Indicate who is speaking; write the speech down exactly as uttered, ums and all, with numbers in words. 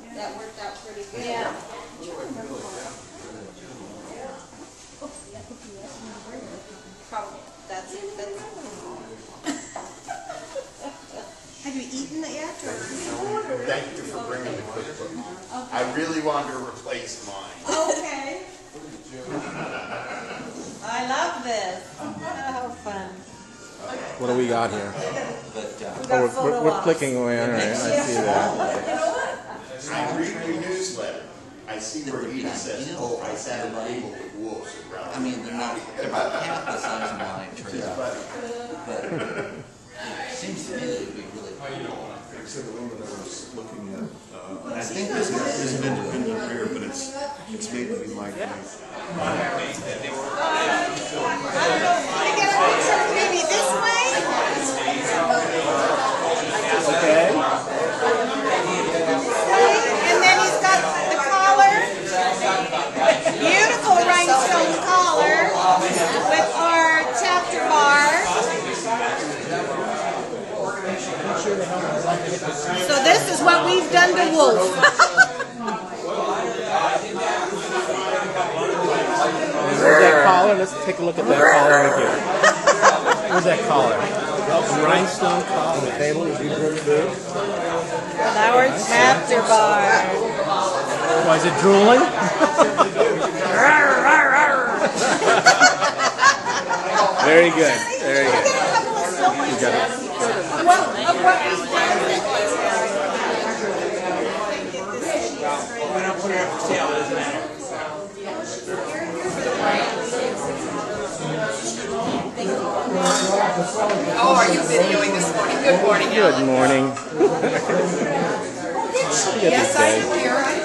Speaker 1: that worked out pretty good.
Speaker 2: Yeah.
Speaker 1: Probably. That's it. That's
Speaker 2: Have you eaten it yet? Or?
Speaker 3: Thank you for bringing the cookbook. Okay. I really wanted to replace mine.
Speaker 2: Okay. I love this. How fun.
Speaker 4: What do we got here?
Speaker 2: We
Speaker 4: Oh,
Speaker 2: got
Speaker 4: we're, we're, we're clicking away. All right, I see that.
Speaker 3: I read your newsletter. I see where Edith says, oh, I sat at the table with wolves around.
Speaker 5: I mean, they're not, they're about half the size of my tree. But it seems to me that it would be really cool.
Speaker 6: Except the one that I was looking at. Uh,
Speaker 5: And I think this is
Speaker 6: an independent career, but it's it's made to be my
Speaker 2: I don't know. Can I get a picture maybe this way?
Speaker 4: Okay.
Speaker 2: And then he's got the collar. Beautiful rhinestone collar with our chapter bar. So this is what we've done to Wolf.
Speaker 4: Where's that collar? Let's take a look at that collar right here. Where's that collar? Rhinestone collar. On the table.
Speaker 2: With our chapter bar.
Speaker 4: Why is it drooling? Very good. Very good. You got it.
Speaker 7: Oh, are you videoing this morning? Good morning,
Speaker 4: Good morning.
Speaker 7: Yes, I am here.